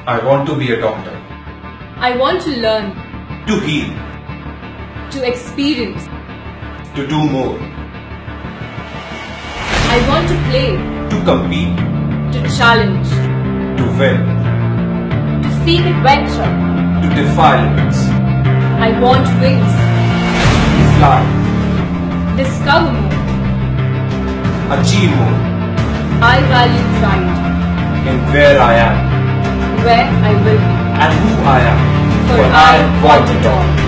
I want to be a doctor. I want to learn, To heal. to experience. To do more. I want to play, To compete. to challenge, To win. to seek adventure. To defy limits. I want wings, To fly. discover more. Achieve more. I value pride, In where I am. where I will be. And who I am. For I want it all.